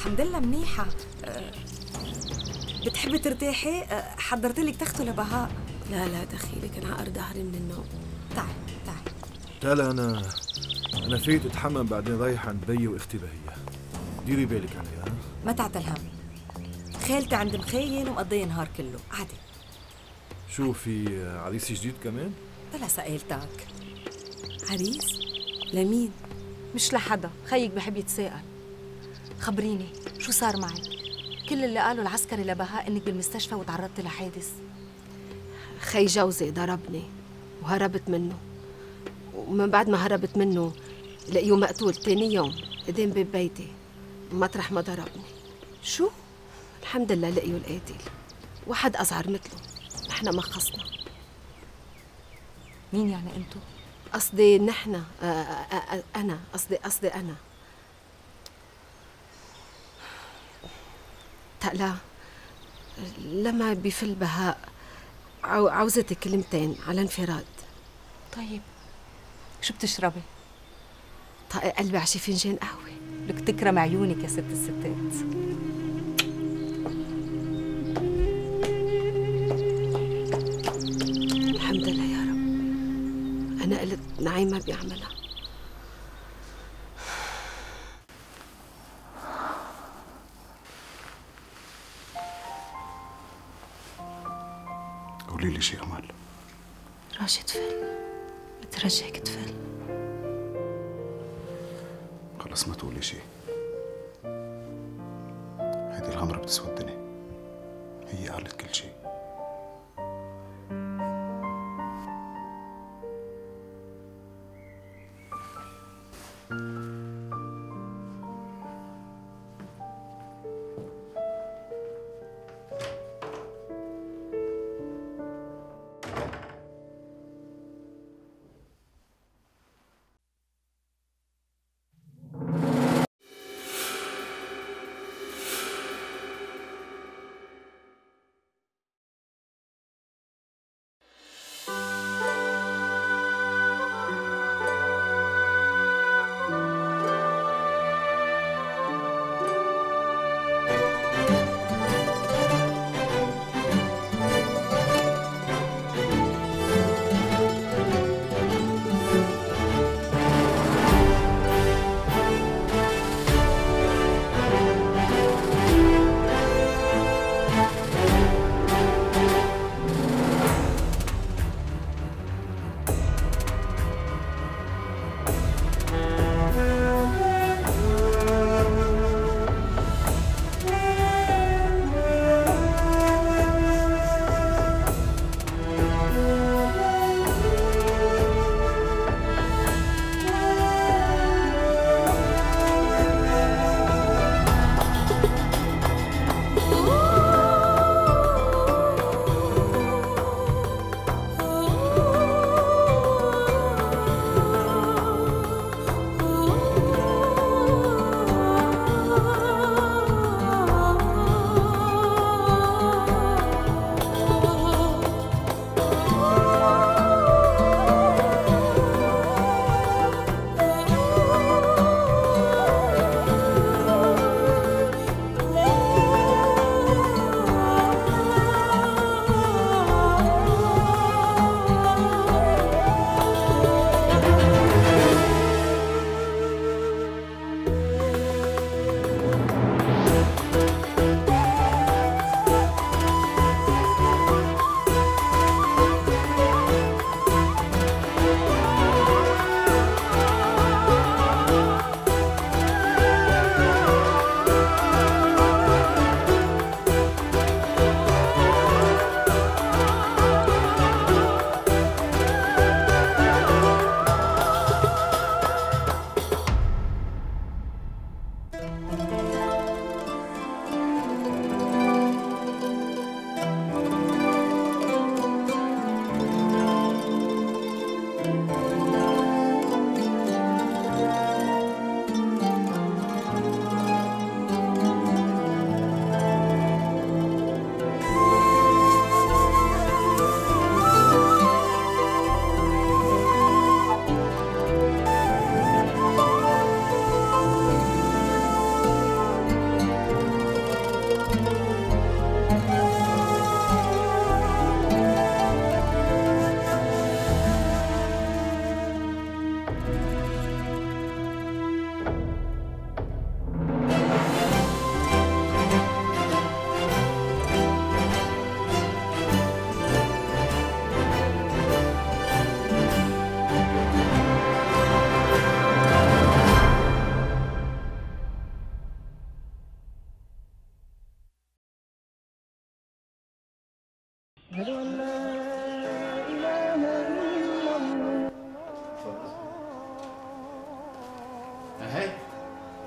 الحمد لله منيحة. بتحبي ترتاحي؟ حضرت لك تختو لبهاء. لا لا دخيلك، انا عقر ظهري من النوم. تعي تعي. تالا أنا فايت أتحمم، بعدين رايح عند بيي وأختي بهية. ديري بالك عليها. ما تعتل هم، خالتي عند مخيل ومقضية نهار كله عادي. شو في عريس جديد كمان؟ طلع سألتك. عريس؟ لمين؟ مش لحدا، خيك بحب يتساءل. خبريني شو صار معك؟ كل اللي قاله العسكري لبهاء انك بالمستشفى وتعرضتي لحادث. خي جوزي ضربني وهربت منه، ومن بعد ما هربت منه لقيوه مقتول تاني يوم قدام باب بيتي مطرح ما ضربني. شو؟ الحمد لله لقيوا القاتل، واحد أصغر مثله. نحن ما خصنا. مين يعني انتو؟ قصدي نحن، أنا قصدي أنا. تقلا لما بيفل بهاء عاوزتي كلمتين على انفراد. طيب شو بتشربي؟ طاق قلبي عشي فنجان قهوة. لك تكرم عيونك يا ست الستات. الحمد لله يا رب، أنا قلت نعيمة بيعملها. قولي لي شيء أمل. راشد فل، بترجاك تفل. خلص ما تقولي شيء، هيدي الغمرة بتسودني، هي قالت كل شيء.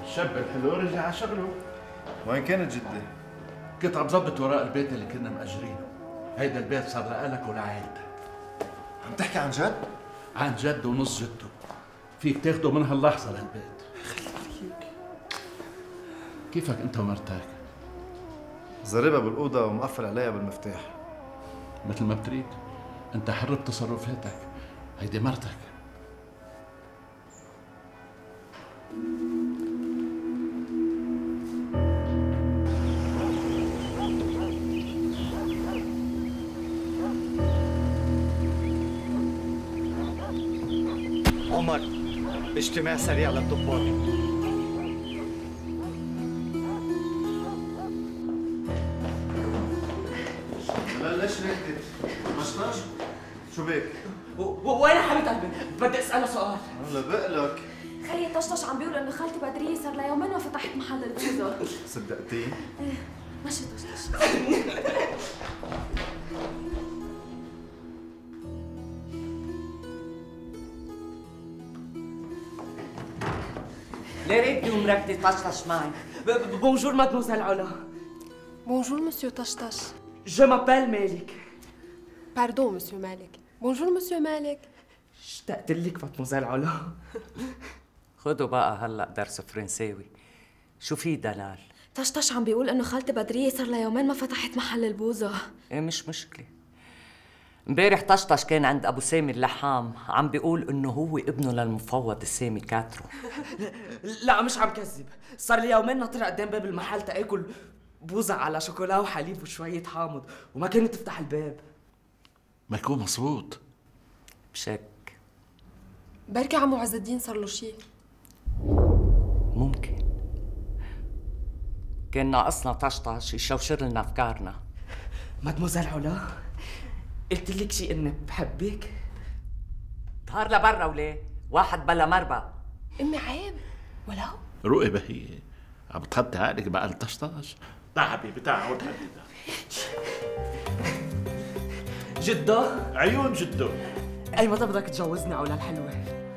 الشاب الحلو رجع على شغله. وين كانت جدي؟ كنت عم ظبط وراء البيت اللي كنا مأجرينه. هيدا البيت صار لإلك ولعائلتك. عم تحكي عن جد؟ عن جد ونص جده. فيك تاخده من هاللحظة لهالبيت. كيفك انت ومرتك؟ زربها بالأوضة ومقفل عليها بالمفتاح. مثل ما بتريد. انت حر بتصرفاتك. هيدي مرتك. عمر، اجتماع سريع للضباط. لا ليش ركضت؟ مشطش؟ شو بك؟ وين حبيب قلبي؟ بدي اسأله سؤال. هلا بقلك. خيي طشطش عم بيقول انه خالتي بدرية صار لها يومين ما فتحت محل البوزة. صدقتيه؟ ايه ماشي طشطش. ليه ريدي ومركدي طشطش معي؟ بونجور مادموزيل علا. بونجور مسيو طشطش. جو مابيل مالك. باردون مسيو مالك. بونجور مسيو مالك. اشتقت لك مادموزيل علا. خدوا بقى هلا درس فرنساوي. شو في دلال؟ طشطش عم بيقول انه خالتي بدرية صار لها يومين ما فتحت محل البوزة. ايه مش مشكلة. امبارح طشطش كان عند ابو سامي اللحام عم بيقول انه هو ابنه للمفوض السامي كاترو. لا مش عم كذب، صار لي يومين ناطر قدام باب المحل تاكل بوزة على شوكولا وحليب وشوية حامض وما كانت تفتح الباب. ما يكون مصبوط. بشك. بركي عمو عز الدين صار له شيء. ممكن. كان ناقصنا طشطش يشوشر لنا افكارنا. مادموزيل علا، قلت لك شيء اني بحبك. ظهر لبرا وليه؟ واحد بلا مربى. امي عيب ولو؟ رؤي بهية عم تحطي عقلك بقى الطشطش. تعال حبيبي تعال وتحددها. جدو؟ عيون جدو. اي متى بدك تجوزني علا الحلوة؟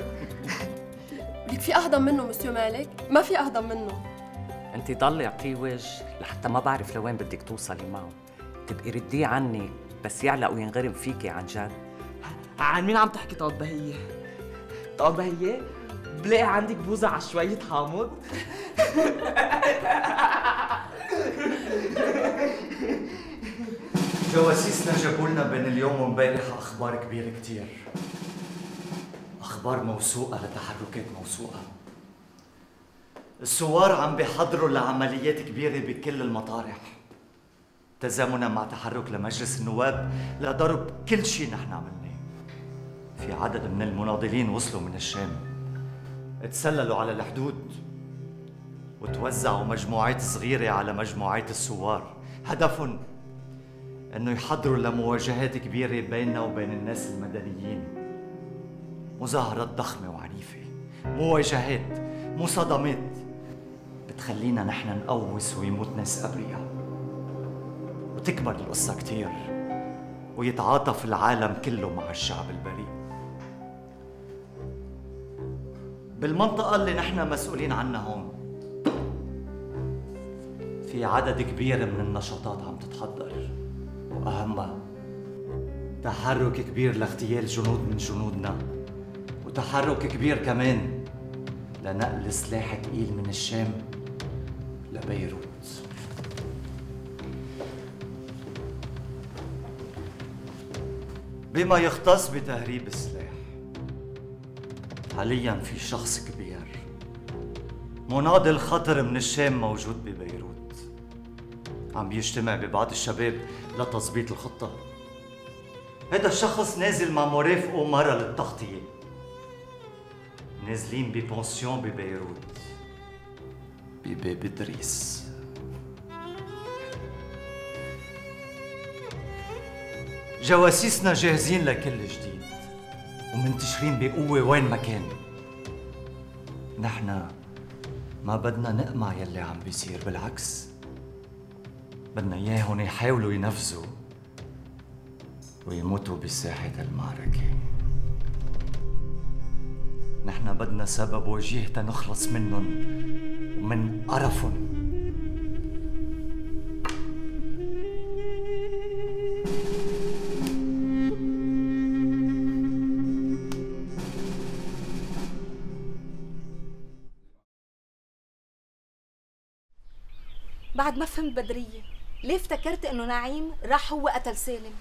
لك في اهضم منه مسيو مالك؟ ما في اهضم منه. انت ضلي اعطيه وجه لحتى ما بعرف لوين بدك توصلي معه. تبقي رديه عني بس يعلق وينغرم فيكي عن جد. عن مين عم تحكي طاط بهية؟ طاط بهية؟ بلاقي عندك بوزة على شوية حامض؟ جواسيسنا جابوا لنا بين اليوم وامبارح اخبار كبيره كتير. اخبار موثوقه لتحركات موثوقه. الثوار عم بيحضروا لعمليات كبيره بكل المطارح تزامنا مع تحرك لمجلس النواب لضرب كل شيء نحن عملناه. في عدد من المناضلين وصلوا من الشام، تسللوا على الحدود وتوزعوا مجموعات صغيره على مجموعات الثوار، هدفهم انه يحضروا لمواجهات كبيره بيننا وبين الناس المدنيين. مظاهرات ضخمه وعنيفه، مواجهات، مصادمات بتخلينا نحن نقوس ويموت ناس ابرياء، وتكبر القصه كتير ويتعاطف العالم كله مع الشعب البريء. بالمنطقه اللي نحن مسؤولين عنها هون في عدد كبير من النشاطات عم تتحضر، وأهمها تحرك كبير لاغتيال جنود من جنودنا، وتحرك كبير كمان لنقل سلاح ثقيل من الشام لبيروت. بما يختص بتهريب السلاح، حالياً في شخص كبير مناضل خطر من الشام موجود ببيروت، عم يجتمع ببعض الشباب لتظبيط الخطة. هذا الشخص نازل مع مرافقه مرة للتغطية، نازلين ببونسيون ببيروت بباب إدريس. جواسيسنا جاهزين لكل جديد ومنتشرين بقوة وين ما كان. نحن ما بدنا نقمع يلي عم بيصير، بالعكس بدنا اياهم يحاولوا ينفذوا ويموتوا بساحة المعركة. نحن بدنا سبب وجيه تنخلص منهم ومن قرفهم. بعد ما فهمت بدرية، ليه افتكرت انه نعيم راح هو قتل سالم؟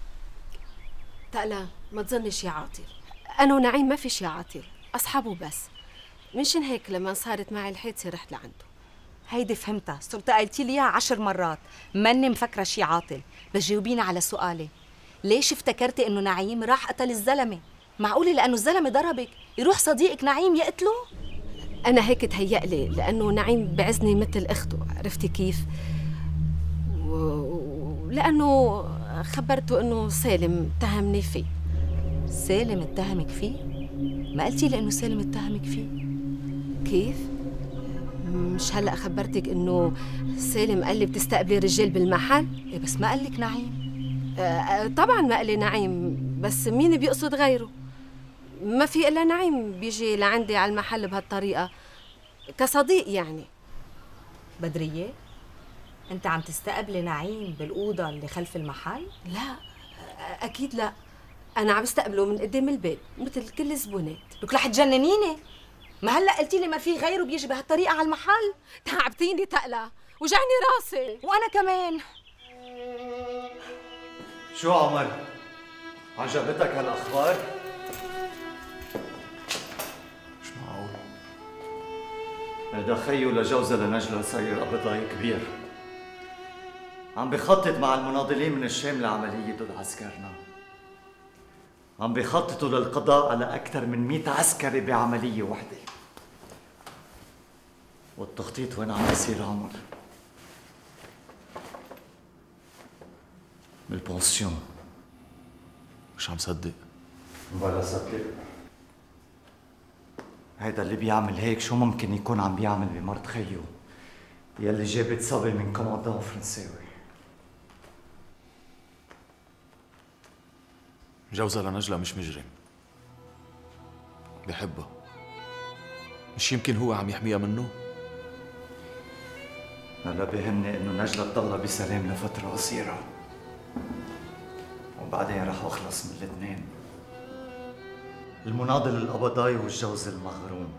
تقلا ما تظنش يا عاطل، انا ونعيم ما في شي عاطل، اصحابه بس. منشان هيك لما صارت معي الحادثه رحت لعنده. هيدي فهمتها، صرت قلتي لي اياها 10 مرات، ماني مفكره شي عاطل، بس جاوبيني على سؤالي، ليش افتكرتي انه نعيم راح قتل الزلمه؟ معقوله لانه الزلمه ضربك يروح صديقك نعيم يقتله؟ انا هيك تهيألي لانه نعيم بعزني مثل اخته، عرفتي كيف؟ ولانه خبرته انه سالم اتهمني فيه. سالم اتهمك فيه؟ ما قلتي لي انه سالم اتهمك فيه؟ كيف؟ مش هلا خبرتك انه سالم قال لي بتستقبلي رجال بالمحل؟ إيه بس ما قال لك نعيم. طبعا ما قال لي نعيم، بس مين بيقصد غيره؟ ما في الا نعيم بيجي لعندي على المحل بهالطريقه كصديق يعني. بدريه، انت عم تستقبلي نعيم بالاوضه اللي خلف المحل؟ لا اكيد لا، انا عم بستقبله من قدام الباب مثل كل الزبونات. لك رح تجننيني، ما هلا قلتي لي ما في غيره بيجي بهالطريقه على المحل؟ تعبتيني تقلا، وجعني راسي. وانا كمان. شو عمر؟ عجبتك هالاخبار؟ مش معقول. هيدا خيو لجوزة لنجلة صاير قبضاي كبير، عم بخطط مع المناضلين من الشام لعملية ضد عسكرنا. عم بيخططوا للقضاء على أكثر من 100 عسكري بعملية وحدة. والتخطيط وين عم بيصير عمر؟ بالبونسيون. مش عم صدق. بلا صدق. هيدا اللي بيعمل هيك شو ممكن يكون عم بيعمل بمرت خيو يلي جابت صبي من كوماندان فرنساوي. جوزها لنجلة مش مجرم، بحبها. مش يمكن هو عم يحميها منه؟ هلا بيهمني انه نجلة تضلها بسلام لفترة قصيرة، وبعدين رح اخلص من الاثنين، المناضل القبضاي والجوز المغروم.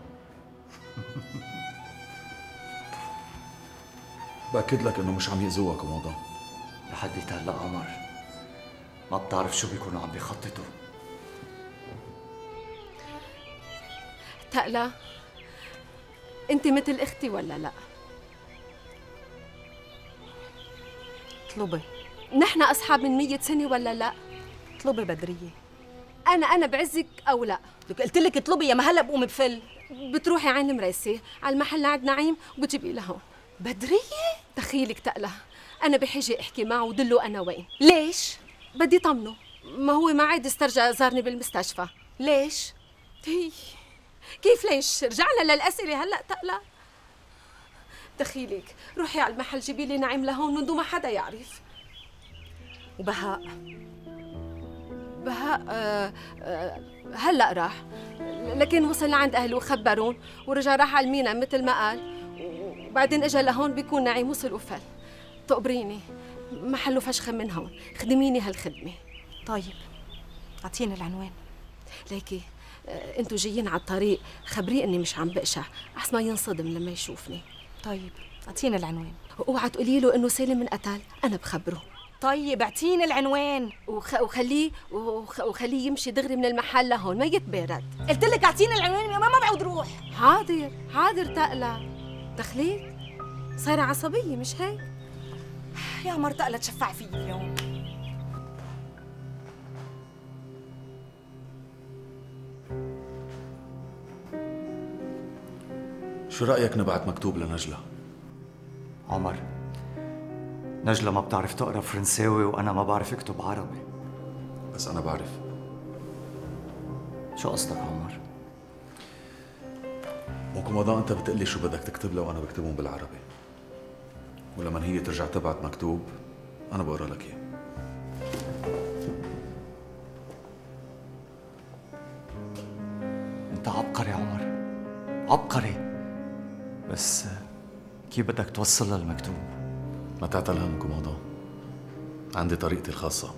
بأكد لك انه مش عم يأذوها كوماندان. لحد هلا عمر ما بتعرف شو بيكونوا عم بيخططوا. تقلا انت مثل اختي ولا لا؟ اطلبي. نحن اصحاب من 100 سنه ولا لا؟ اطلبي بدريه. انا بعزك او لا؟ لك قلت لك اطلبي، يا ما هلا بقوم بفل. بتروحي عين المريسي على المحل عند نعيم وبتجيبي لهون. بدريه دخيلك تقلا، انا بحاجه احكي معه ودله انا وين. ليش؟ بدي طمنه، ما هو ما عاد استرجع زارني بالمستشفى. ليش؟ هي كيف ليش؟ رجعنا للاسئله هلا تقلا. دخيلك روحي على المحل جيبي لي نعيم لهون من دون ما حدا يعرف. وبهاء؟ بهاء هلا راح، لكن وصل لعند اهله وخبرون ورجع راح على المينا مثل ما قال، وبعدين اجى لهون بيكون نعيم وصل وفل. تقبريني محله فشخه من هون، خدميني هالخدمه. طيب اعطيني العنوان. ليكي انتوا جايين على الطريق خبريه اني مش عم بقشع، احسن ما ينصدم لما يشوفني. طيب اعطيني العنوان. اوعى تقولي له انه سالم انقتل، انا بخبره. طيب اعطيني العنوان. وخليه يمشي دغري من المحل لهون، ما يتبارد. قلت لك اعطيني العنوان، ما بعود روح. حاضر تقلا. دخليك صايره عصبيه مش هيك؟ يا عمر تقلا تشفع فيي اليوم. شو رأيك نبعت مكتوب لنجلة؟ عمر، نجلة ما بتعرف تقرا فرنساوي وانا ما بعرف اكتب عربي. بس انا بعرف. شو قصدك عمر؟ وكوماندان انت بتقلي شو بدك تكتب له وانا بكتبهم بالعربي، ولما هي ترجع تبعت مكتوب انا بقرا لك اياه. انت عبقري عمر، عبقري، بس كيف بدك توصل للمكتوب؟ ما تعتل هم كوماندان، عندي طريقتي الخاصة.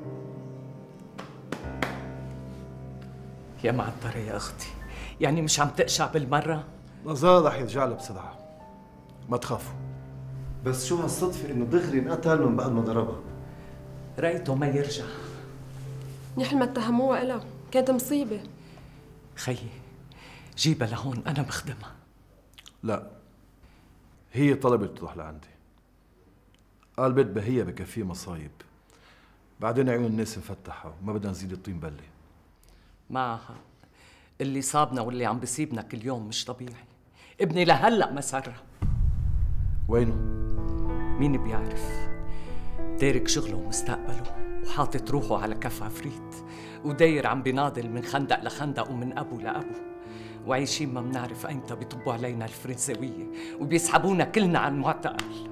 يا معطرة يا أختي، يعني مش عم تقشع بالمرة؟ نزار رح يرجع لها بسرعة، ما تخافوا. بس شو هالصدفة إنه دغري انقتل من بعد ما ضربها؟ ريته ما يرجع. منيح ما اتهموها إلها، كانت مصيبة. خيي جيبها لهون، أنا بخدمها. لا، هي طلبت تروح لعندي. قال بيت بهية بكفيه مصايب، بعدين عيون الناس مفتحة وما بدنا نزيد الطين بلة. معها اللي صابنا واللي عم بيصيبنا كل يوم مش طبيعي. ابني لهلأ مسرة. وينه؟ مين بيعرف؟ تارك شغله ومستقبله وحاطط روحه على كف عفريت، وداير عم بيناضل من خندق لخندق ومن أبو لأبو، وعايشين ما بنعرف أيمتى بيطبوا علينا الفرنساوية وبيسحبونا كلنا عن معتقل.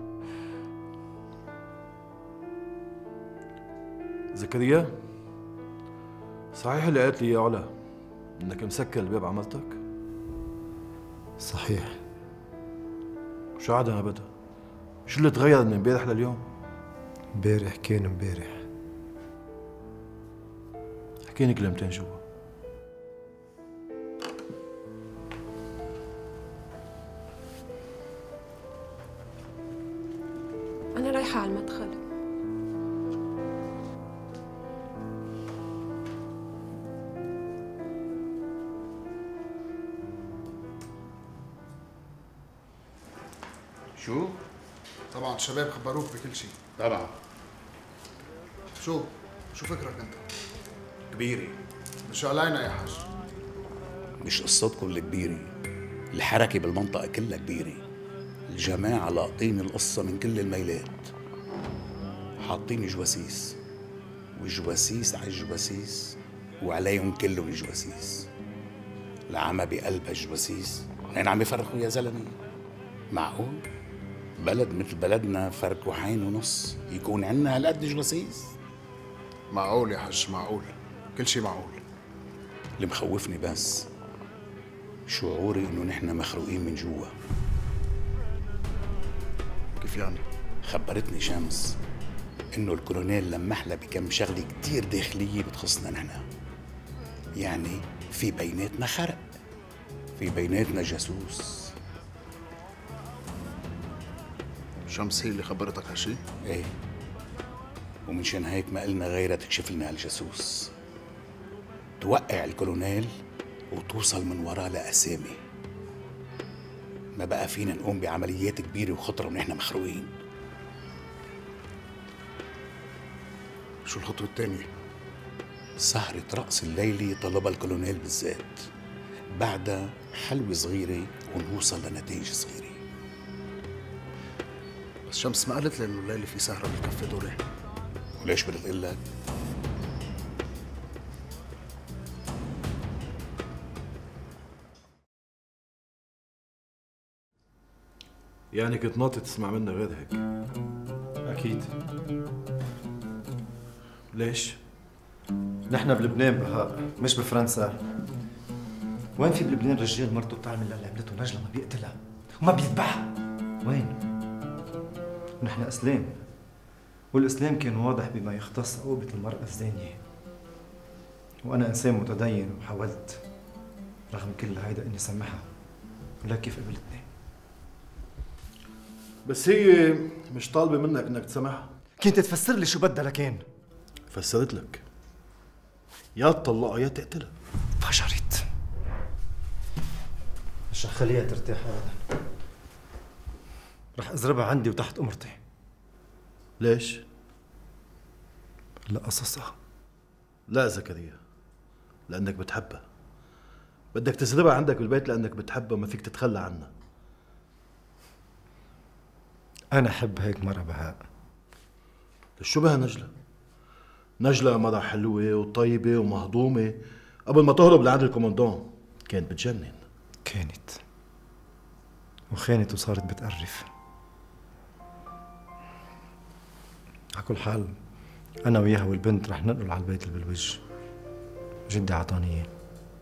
زكريا، صحيح اللي قالت لي يا علا انك مسكر الباب عملتك؟ صحيح. شو عادها ابدا؟ شو اللي تغير من امبارح لليوم؟ امبارح كان امبارح. حكيني كلمتين جوا. أنا رايحة على المدخل. شو؟ طبعا الشباب خبروك بكل شيء. طبعا. شو فكرك انت؟ كبيرة. مش علينا يا حاج. مش قصتكم الكبيرة، الحركة بالمنطقة كلها كبيرة. الجماعة لاقطين القصة من كل الميلات، حاطين جواسيس وجواسيس على الجواسيس وعليهم كلهم جواسيس. العمى بقلب الجواسيس هين عم يفرخوا يا زلمة؟ معقول؟ بلد مثل بلدنا فرق وحين ونص يكون عنا هالقد جواسيس؟ معقول يا حج، معقول، كل شيء معقول. اللي مخوفني بس شعوري انه نحن مخروقين من جوا. كيف يعني؟ خبرتني شمس انه الكولونيل لمح لها بكم شغله كتير داخليه بتخصنا نحن. يعني في بيناتنا خرق، في بيناتنا جاسوس. شمس هي اللي خبرتك هالشي؟ ايه، ومنشان هيك ما قلنا غيرها تكشف لنا هالجاسوس، توقع الكولونيل وتوصل من وراه لأسامي. ما بقى فينا نقوم بعمليات كبيرة وخطرة ونحن مخروقين. شو الخطوة الثانية؟ سهرة رقص الليلة طلبها الكولونيل بالذات، بعدها حلوة صغيرة ونوصل لنتائج صغيرة. بس شمس ما قالت لي انه الليلة في سهرة بالكافيه دوري. وليش بدي تقول لك؟ يعني كنت ناطي تسمع منا غير هيك؟ أكيد. ليش؟ نحن بلبنان بهاء، مش بفرنسا. وين في بلبنان رجال مرته بتعمل اللي عملته نجلة ما بيقتلها وما بيذبحها؟ وين؟ نحن اسلام، والاسلام كان واضح بما يختص عقوبة المرأة الزانية. وانا انسان متدين وحاولت رغم كل هيدا اني سامحها، ولا كيف قبلتني. بس هي مش طالبة منك انك تسامحها. كنت تفسر لي شو بدها لكان؟ فسرت لك، يا تطلقها يا تقتلها. فجرت. مش رح خليها ترتاح ابدا. رح اضربها عندي وتحت امرتي. ليش؟ لقصصها. لا زكريا، لانك بتحبها. بدك تزربها عندك بالبيت لانك بتحبها وما فيك تتخلى عنها. انا احب هيك مرة بهاء. شو بها نجلة؟ نجلة مرة حلوة وطيبة ومهضومة، قبل ما تهرب لعند الكوماندون كانت بتجنن. كانت وخانت وصارت بتقرف. على كل حال أنا وياها والبنت رح ننقل على البيت اللي بالوجه. جدي عطاني إياه.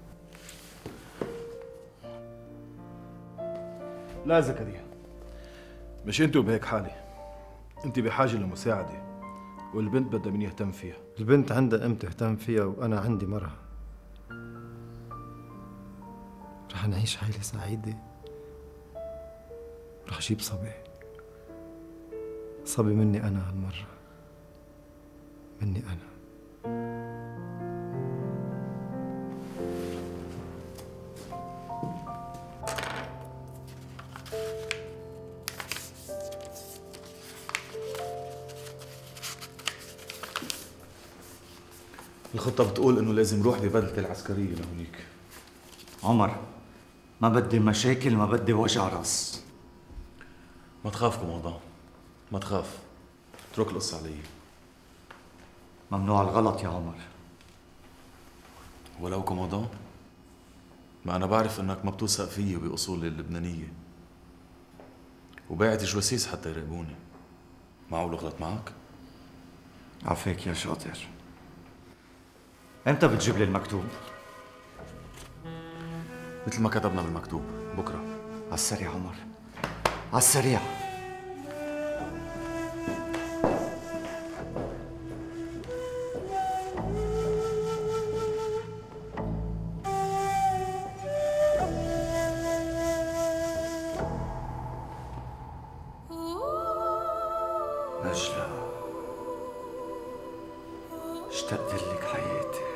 لا زكريا، مش انت وبهيك حالي، انت بحاجه لمساعده، والبنت بدها مين يهتم فيها. البنت عندها ام تهتم فيها وانا عندي مرة. رح نعيش عائلة سعيدة. رح اجيب صبي مني انا هالمرة، مني انا. الخطة بتقول إنه لازم روح ببدلة العسكرية لهونيك. عمر، ما بدي مشاكل، ما بدي وجع راس. ما تخاف كوماندان، ما تخاف، اترك القصة علي. ممنوع الغلط يا عمر. ولو كوماندان، ما أنا بعرف إنك ما بتوثق فيي وبأصولي اللبنانية، وباعت جواسيس حتى يراقبوني. معقول غلط معك؟ عفاك يا شاطر. امتى بتجيب لي المكتوب؟ مثل ما كتبنا بالمكتوب، بكره. على السريع عمر، على السريع. نجلة، اشتقت لك حياتي.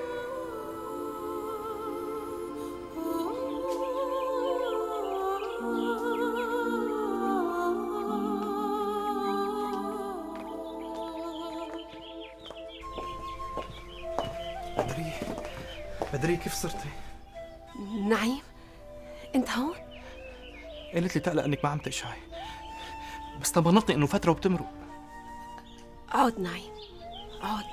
بدرية كيف صرتي؟ نعيم، انت هون؟ قالت لي تقلق انك ما عم تقشعي، بس طمنتني انه فترة وبتمرق. عود نعيم، عود.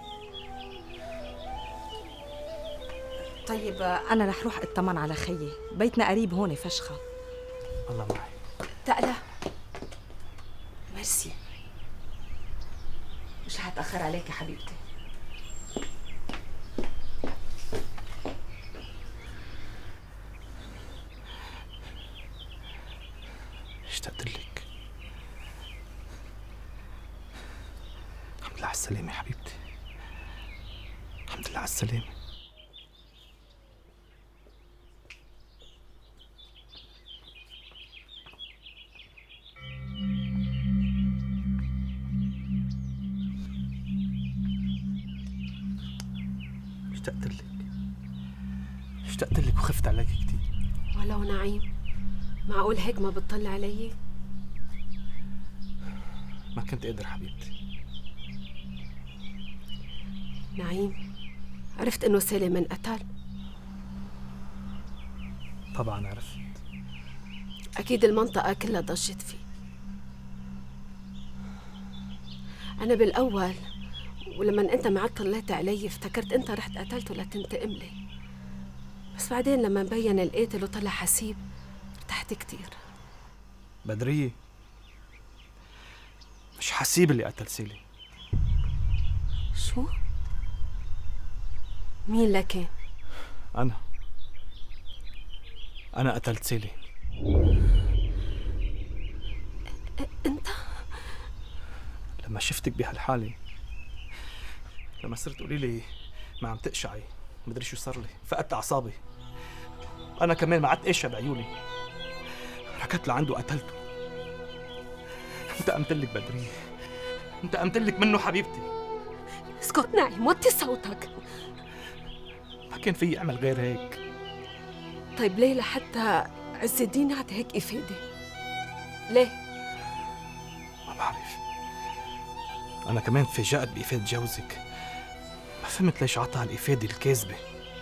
طيب أنا رح روح اطمن على خيي، بيتنا قريب هون فشخة. الله معي. تقلق. ميرسي. مش رح أتأخر عليك يا حبيبتي. اشتقت لك. الحمد لله على السلامة يا حبيبتي. الحمد لله على السلامة. اشتقت لك وخفت عليك كثير. ولو نعيم، معقول هيك ما بتطلع علي؟ ما كنت قادر حبيبتي. نعيم، عرفت انه سالم انقتل؟ طبعا عرفت. اكيد المنطقة كلها ضجت فيه. انا بالاول ولما انت ما عاد طلعت علي افتكرت انت رحت قتلته لتنتقم لي، بس بعدين لما مبين القاتل وطلع حسيب ارتحت كتير. بدرية، مش حسيب اللي قتل سيلي. شو؟ مين لكن؟ أنا قتلت سيلي. أنت؟ لما شفتك بهالحالة، لما صرت تقولي لي ما عم تقشعي، مدري شو صار لي، فقدت أعصابي. أنا كمان ما عدت قاشع بعيوني، ركضت لعنده قتلته. انتقمت لك بدرية، انتقمت لك منه حبيبتي. اسكت نعيم، وطي صوتك. ما كان في يعمل غير هيك. طيب ليه لحتى عز الدين عطى هيك إفادة؟ ليه؟ ما بعرف. أنا كمان تفاجأت بإفادة جوزك، ما فهمت ليش عطى هالإفادة الكاذبة.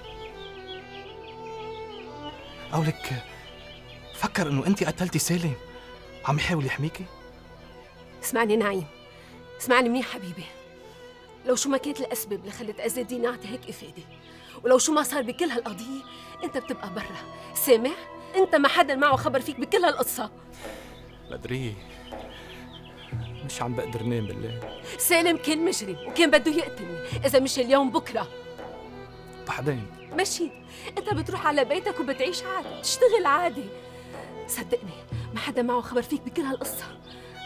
أو لك فكر إنه أنت قتلتي سالم، عم يحاول يحميكي؟ اسمعني نعيم، اسمعني منيح حبيبي. لو شو ما كانت الأسباب اللي خلت عز الدين يعطي هيك إفادة، ولو شو ما صار بكل هالقضية، أنت بتبقى برا، سامع؟ أنت ما حدا معه خبر فيك بكل هالقصة. بدرية، مش عم بقدر نام بالليل. سالم كان مجرم وكان بده يقتلني، إذا مش اليوم بكرة. بعدين مشي، أنت بتروح على بيتك وبتعيش عادي، بتشتغل عادي. صدقني ما حدا معه خبر فيك بكل هالقصة.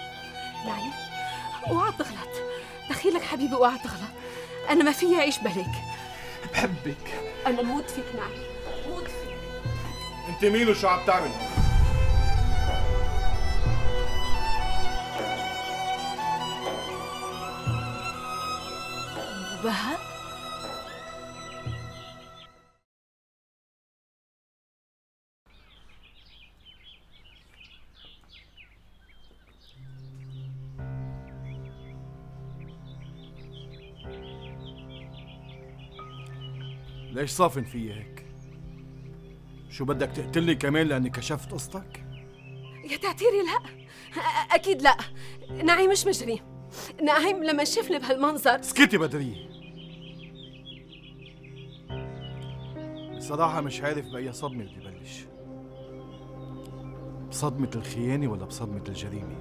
نعيم اوعى تغلط، دخيلك حبيبي اوعى تغلط، انا ما فيي اعيش بلك. بحبك. انا موت فيك نعيم، موت فيك. انت مين وشو عم تعمل؟ بهاء؟ ليش صافن فيي هيك؟ شو بدك تقتلني كمان لأني كشفت قصتك؟ يا تعتيري لا، أكيد لا، نعيم مش مجرم. نعيم لما شافني بهالمنظر. اسكتي بدرية. بصراحة مش عارف بأي صدمة بدي بلش، بصدمة الخيانة ولا بصدمة الجريمة؟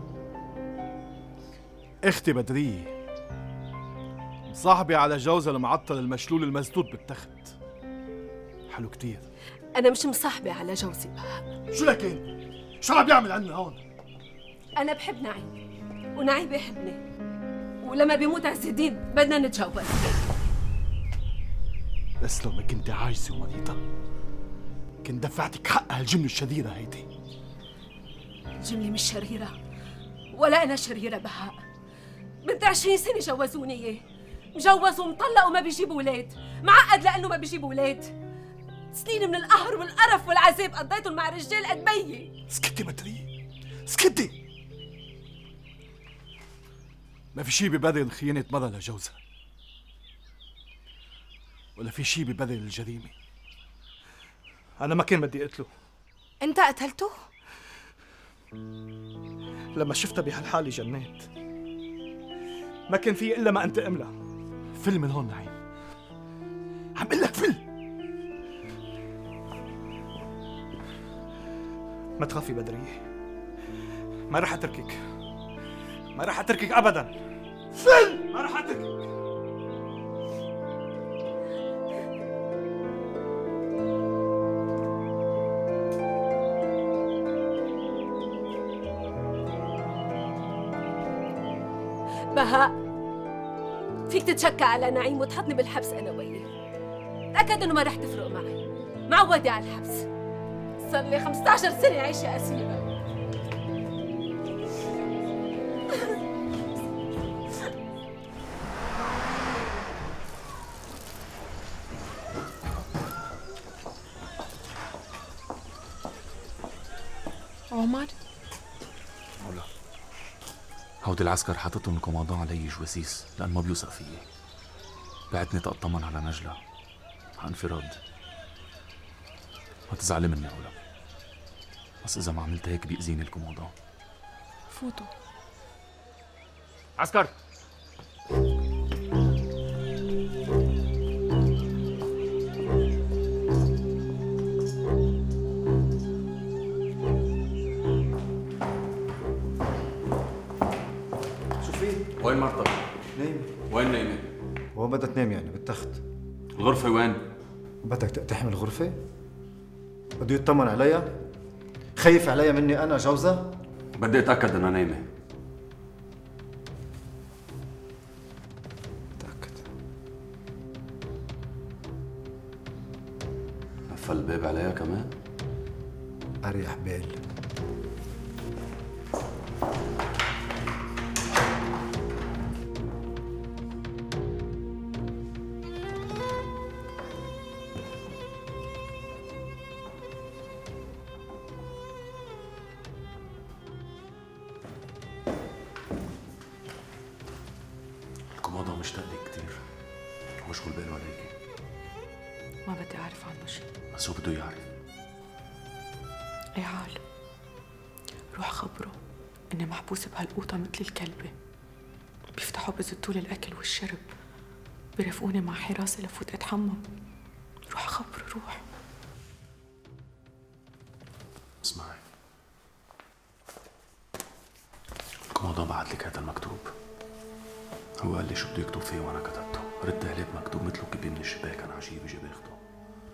اختي بدرية صاحبي على جوزها المعطل المشلول المسدود بالتخت. حلو كتير. أنا مش مصاحبة على جوزي بهاء. شو لكن؟ شو عم يعمل عنا هون؟ أنا بحب نعيم ونعيم بيحبني، ولما بيموت عز الدين بدنا نتجوز. بس لو ما كنت عاجزة ومريضة كنت دفعتك حق هالجملة الشريرة هيدي. الجملة مش شريرة ولا أنا شريرة بهاء. بنت 20 سنة جوزوني إياه، مجوز ومطلق وما بيجيبوا ولاد، معقد لأنه ما بيجيبوا ولاد. سنين من القهر والقرف والعذاب قضيتهم مع رجال قد بيي. اسكتي بدرية، اسكتي. ما في شي ببرر خيانة مرة لجوزها، ولا في شي ببرر الجريمة. أنا ما كان بدي أقتله. أنت قتلته؟ لما شفتها بهالحالة جنيت، ما كان في إلا ما أنتقم لها. فل من هون نعيم، عم قلك فل. ما تخافي بدرية، ما رح أتركك، ما رح أتركك أبداً. فل! ما رح أتركك. بهاء فيك تتشكى على نعيم وتحطني بالحبس أنا وياه. تأكد إنه ما رح تفرق معي، معودة على الحبس. صار لي 15 سنة عايشة أسيرة. عمر؟ مولا، هودي العسكر حاططهم الكوماندان علي جواسيس لأن ما بيوثق فيي. بعتني تأطمن على نجلة على انفراد. ما تزعلي مني أولا، بس إذا ما عملت هيك بيأذيني الكوماندان. فوتوا. عسكر! وين مرتك؟ نايمة. وين نايمة؟ وين بدها تنام يعني بالتخت؟ الغرفة وين؟ بدك تقتحم الغرفة؟ بده يطمن عليها؟ خايف عليها مني أنا جوزها؟ بدي أتأكد إنها نايمة. تأكد. قفل الباب عليها كمان؟ أريح بال. الكوماندان مشتاق لك كتير ومشغول باله عليكي. ما بدي أعرف عنه شيء. بس هو بده يعرف. اي عال، روح خبره إني محبوسة بهالقوطة مثل الكلبة. بيفتحوا بزتوا لي الأكل والشرب، بيرافقوني مع حراسة لفوت أتحمم. روح خبره، روح. اسمعي، الكوماندان بعت لك هذا المكتوب. هو قال لي شو بده يكتب فيه وانا كتبته. رد عليه بمكتوب مثله كبير من الشباك، انا عجيب اجي باخده.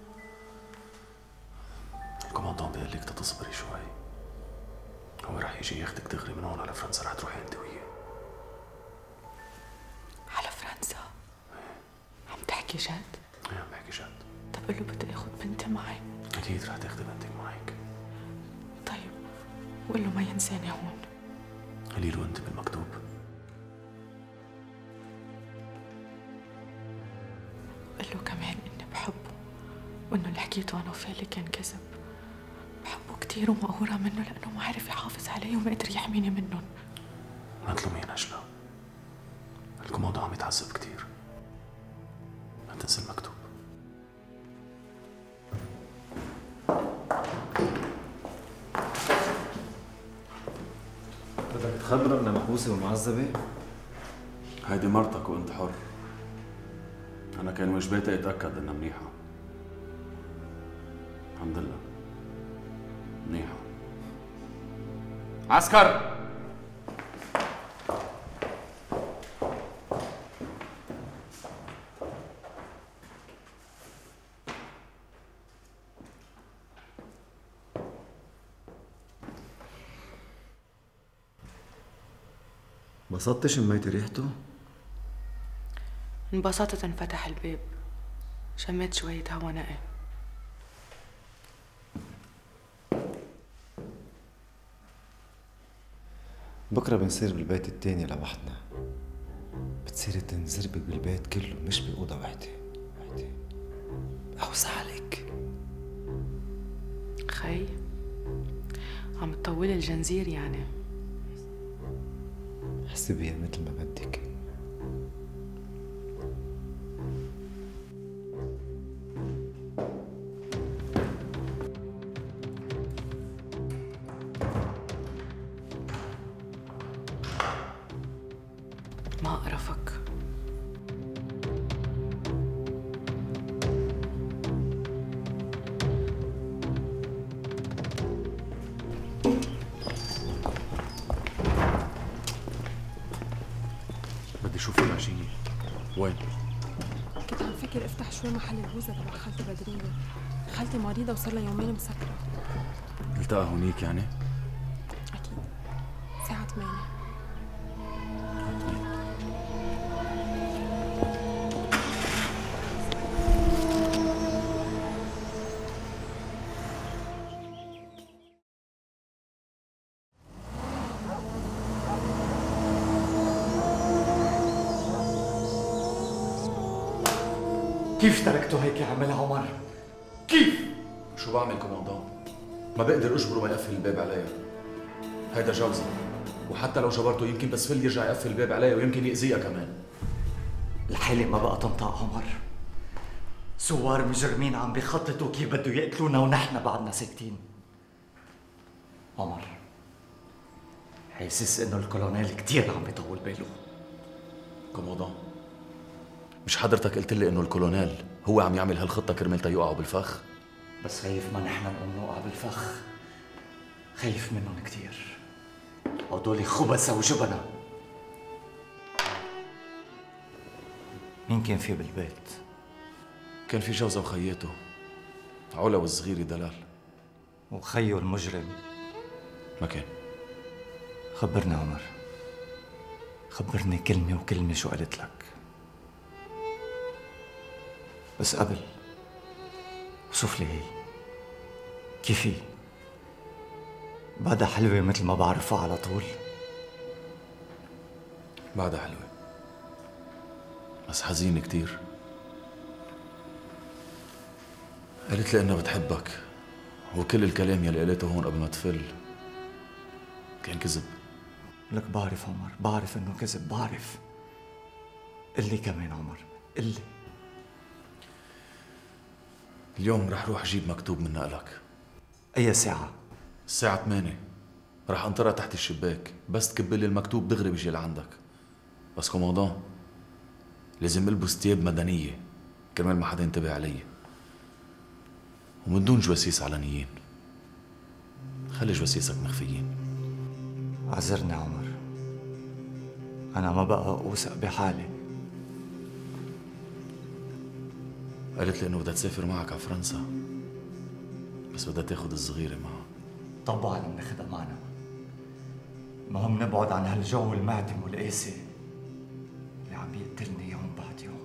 الكوماندان بيقول لك تصبري شوي، هو رح يجي شي ياخدك دغري من هون على فرنسا، رح تروحي انت وياه. على فرنسا؟ عم تحكي جد؟ ايه عم بحكي جد. طب قل له بدي اخذ بنتي معي. اكيد رح تاخدي بنتك معك. طيب وقل له ما ينساني هون. قولي له انت بالمكتوب. قل له كمان اني بحبه وانه اللي حكيته انا وفالي كان كذب. بحبه كثير ومقهورة منه لانه ما عرف يحافظ علي وما قدر يحميني منهم. ما تلومي نجلة، الكومودو عم يتعذب كثير. ما تنسى المكتوب. بدك تخبره انها محبوسة ومعذبة؟ هيدي مرتك وانت حر. انا كان واجباتي اتاكد انها منيحة. الحمد لله منيحة. عسكر! انبسطتش شميتي ريحته؟ انبسطت انفتح الباب، شميت شوية هوا نقي. بكره بنصير بالبيت التاني لوحدنا. بتصيري تنزربي بالبيت كله مش بأوضة وحدة. أوسع عليك. خي عم تطولي الجنزير يعني. احسبيها مثل ما بدك. ما أقرفك. بدي اشوف العشية. وين؟ كنت عم فكر افتح شوي محل البوزة تبع خالتي بدرية. خالتي مريضة وصار لها يومين مسكرة. التقى هونيك يعني؟ أكيد الساعة 8. كيف تركته هيك يعمل عمر؟ كيف؟ شو بعمل كوماندان؟ ما بقدر اجبره ما يقفل الباب عليا. هيدا جوزي، وحتى لو جبرته يمكن بس فل يرجع يقفل الباب عليا ويمكن يأذيها كمان. الحالة ما بقى تنطق عمر. ثوار مجرمين عم بيخططوا كيف بده يقتلونا ونحن بعدنا ساكتين. عمر حاسس انه الكولونيل كثير عم بيطول باله. كوماندان، مش حضرتك قلت لي انه الكولونيل هو عم يعمل هالخطه كرمال يقعوا بالفخ؟ بس خايف ما نحن نقوم نوقع بالفخ. خايف منهم كثير. هدول خبثة وجبنة. مين كان في بالبيت؟ كان في جوزة وخياته، علا والصغيرة دلال. وخيو المجرم؟ ما كان. خبرني عمر، خبرني كلمة وكلمة شو قالت لك. بس قبل وصف لي هي كيف هي؟ بعدها حلوة مثل ما بعرفها على طول؟ بعدها حلوة بس حزينة كتير. قالت لي انها بتحبك، وكل الكلام يلي قالته هون قبل ما تفل كان كذب. لك بعرف عمر، بعرف انه كذب، بعرف. قلي كمان عمر، قلي. اليوم رح روح اجيب مكتوب من نقلك. اي ساعة؟ الساعة 8. رح انطرها تحت الشباك، بس تكب لي المكتوب دغري بيجي لعندك. بس كوماندان لازم البس ثياب مدنية كرمال ما حدا ينتبه علي، ومن دون جواسيس علنيين. خلي جواسيسك مخفيين. اعذرني عمر، انا ما بقى اوثق بحالي. قالت لي انه بدها تسافر معك على فرنسا، بس بدها تاخذ الصغيرة معها. طبعا بناخدها معنا، المهم نبعد عن هالجو المعدم والقاسي اللي عم يقتلني يوم بعد يوم.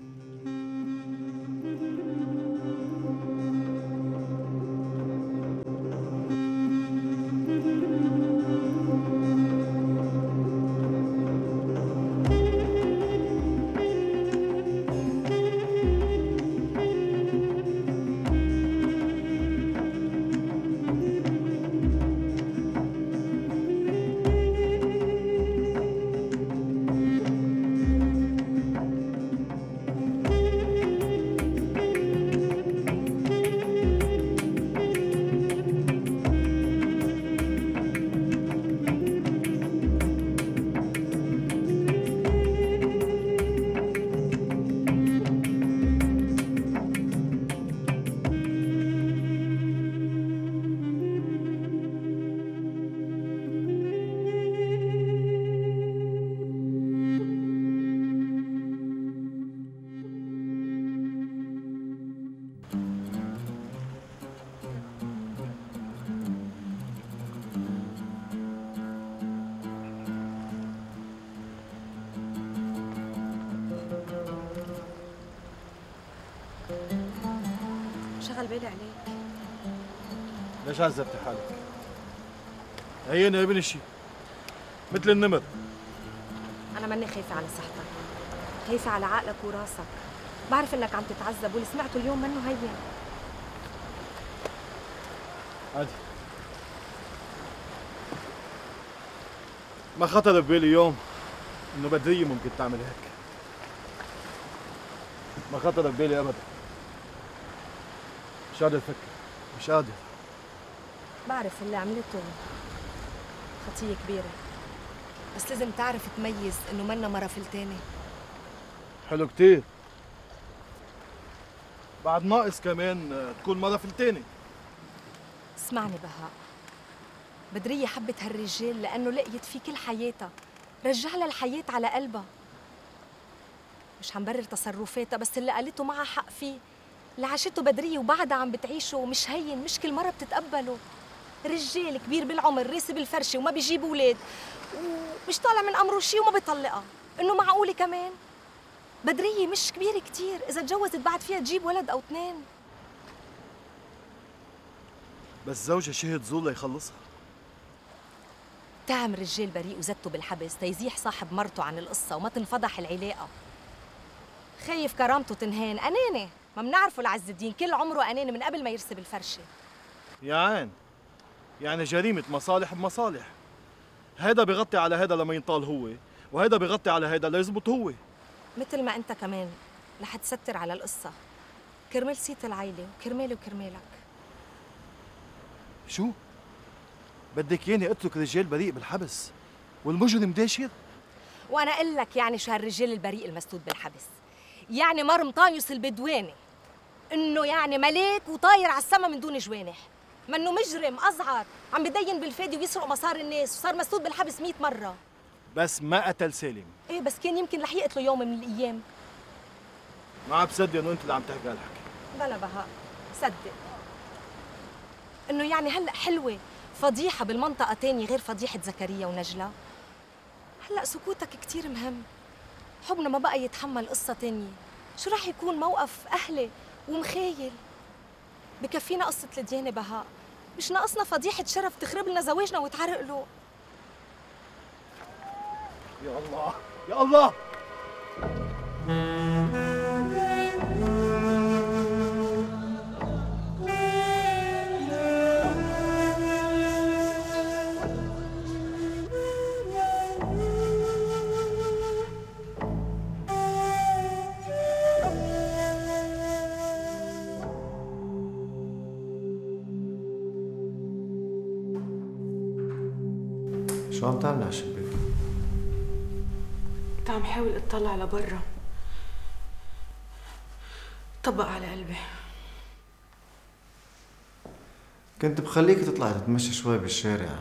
شغل بالي عليك. ليش عذبتي حالك؟ هينا يا ابن الشي مثل النمر. أنا ماني خايفة على صحتك، خايفة على عقلك وراسك. بعرف إنك عم تتعذب واللي سمعته اليوم منه هين. عادي، ما خطر ببالي يوم إنه بدرية ممكن تعمل هيك. ما خطر ببالي أبدا. مش قادر أفكر، مش قادر. بعرف اللي عملته خطية كبيرة، بس لازم تعرف تميز إنه منا مرة فلتانة. حلو كتير. بعد ناقص كمان تكون مرة فلتانة. اسمعني بهاء، بدرية حبت هالرجال لأنه لقيت فيه كل حياتها، رجع لها الحياة على قلبها. مش عم برر تصرفاتها، بس اللي قالته معها حق فيه. اللي عاشته بدرية وبعدها عم بتعيشه مش هين، مش كل مرة بتتقبله. رجال كبير بالعمر، راسي بالفرشة وما بيجيب أولاد، ومش طالع من أمره شي وما بيطلقها. إنه معقولة كمان؟ بدرية مش كبيرة كتير، إذا تجوزت بعد فيها تجيب ولد أو اثنين. بس زوجها شهد زور ليخلصها. تعم رجال بريء وزته بالحبس تيزيح صاحب مرته عن القصة وما تنفضح العلاقة. خايف كرامته تنهان، أناني. ما بنعرفه لعز الدين، كل عمره أناني من قبل ما يرسي بالفرشة. يا عين، يعني جريمة مصالح بمصالح. هيدا بيغطي على هيدا لما ينطال هو، وهيدا بيغطي على هيدا ليزبط هو. مثل ما أنت كمان رح تستر على القصة كرمال سيت العيلة وكرمالي وكرمالك. شو؟ بدك ياني اترك رجال بريء بالحبس والمجرم داشر؟ وأنا أقول لك يعني شو هالرجال البريء المسدود بالحبس؟ يعني مرمطانيوس البدواني، إنه يعني ملاك وطاير على السما من دون جوانح، منه مجرم أزعر عم بدين بالفادي ويسرق مصاري الناس وصار مسدود بالحبس 100 مرة. بس ما قتل سالم. إيه بس كان يمكن رح يقتله يوم من الأيام. ما عم بصدق إنه أنت اللي عم تحكي هالحكي. بلا بهاء، صدق إنه يعني هلأ حلوة فضيحة بالمنطقة تانية غير فضيحة زكريا ونجلة. هلأ سكوتك كتير مهم. حبنا ما بقى يتحمل قصة تانية. شو رح يكون موقف أهلي ومخايل؟ بكفينا قصة الديانة بهاء، مش ناقصنا فضيحة شرف تخرب لنا زواجنا ويتعرق له. يا الله يا الله. شو عم تعمل على الشباك؟ كنت عم حاول اطلع لبرا، طبق على قلبي. كنت بخليك تطلع تتمشى شوي بالشارع،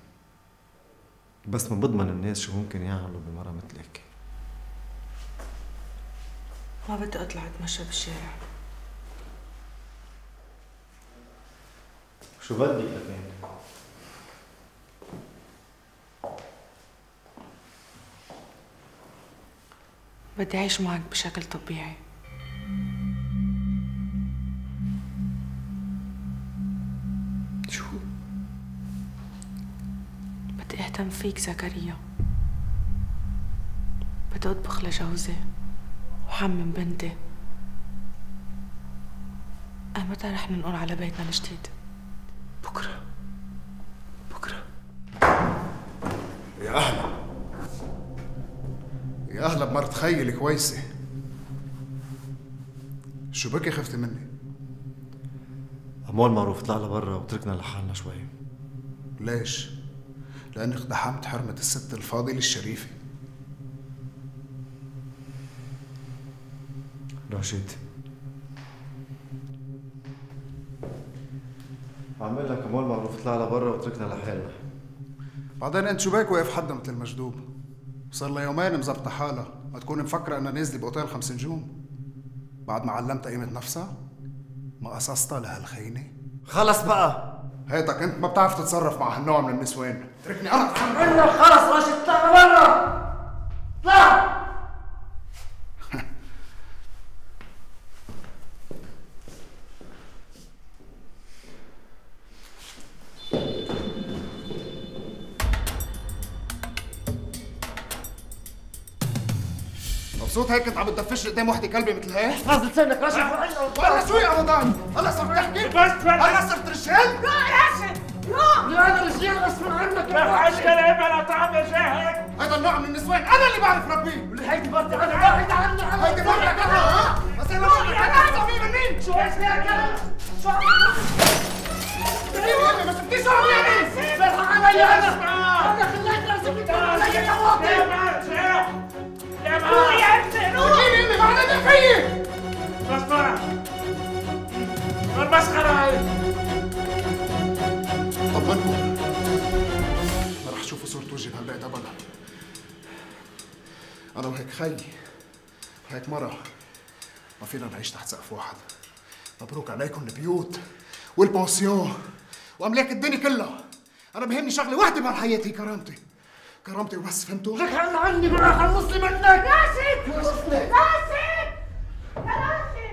بس ما بضمن الناس شو ممكن يعملوا بمرة مثلك. ما بدي اطلع اتمشى بالشارع. شو بدي لكن؟ بدي أعيش معك بشكل طبيعي. شو؟ بدي أهتم فيك زكريا. بدي أطبخ لجوزي وحمم بنتي. متى رح ننقل على بيتنا الجديد؟ بكرة. يا أهلا. يا أهلا بمرت خيي الكويسة. شو بكي خفتي مني؟ أموال معروف طلع لبرا وتركنا لحالنا شوي. ليش؟ لأنك اقتحمت حرمة الست الفاضلة الشريفة. راشد، عمل لك أموال معروف طلع لبرا وتركنا لحالنا. بعدين انت شو بك واقف حدا مثل المجدوب؟ صار لها يومين مزبطة حالها، ما تكون مفكرة انها نازلة بأوتيل 5 نجوم. بعد ما علمتها قيمة نفسها؟ ما قصصتها لهالخينة؟ خلص بقى. هيدك انت ما بتعرف تتصرف مع هالنوع من النسوان، اتركني انا. خلص راشد، اطلع لبرا. اطلع. مبسوط هيك كنت عم تدفش قدام وحده كلبه مثل هيك؟ احفظ لسانك راشد. والله شو يا رمضان؟ هلا صرت تحكي؟ هلا صرت رجال؟ لا راشد، لا انا رجال غصب عنك. ما فيهاش كلام ولا طعم جاهك. هذا النوع من النسوان انا اللي بعرف ربيه. هيدي برضه انا بعيد عنك. هيدي برضه انا ها؟ بس انا بقول لك انا صميم منين؟ شو ايش فيها كلام؟ شو ما شفتيش شو عم يعمل؟ فرحة علي انا خليت راسي بتقول علي يا واطي. يا روحي يا ابني روحي. جيني امي بعدين فيي. بس طلع المسخرة هاي. طمنكم ما رح تشوفوا صورة وجهي بهالبيت ابدا. انا وهيك خيي وهيك مرة ما فينا نعيش تحت سقف واحد. مبروك عليكم البيوت والبونسيون واملاك الدنيا كلها. انا بهمني شغله واحده بهالحياه هي كرامتي. كرامتي وبس، فهمتوا؟ لك هلا عني ما راح خلصني منك. راشد راشد راشد.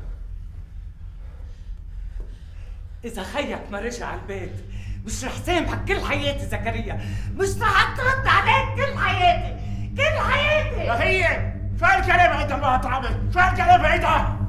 إذا خيك ما رجع البيت مش رح سامحك كل حياتي زكريا، مش رح ترد عليك كل حياتي كل حياتي. يا هي شو هالكلام هيدا ما طعمه؟ شو هالكلام هيدا؟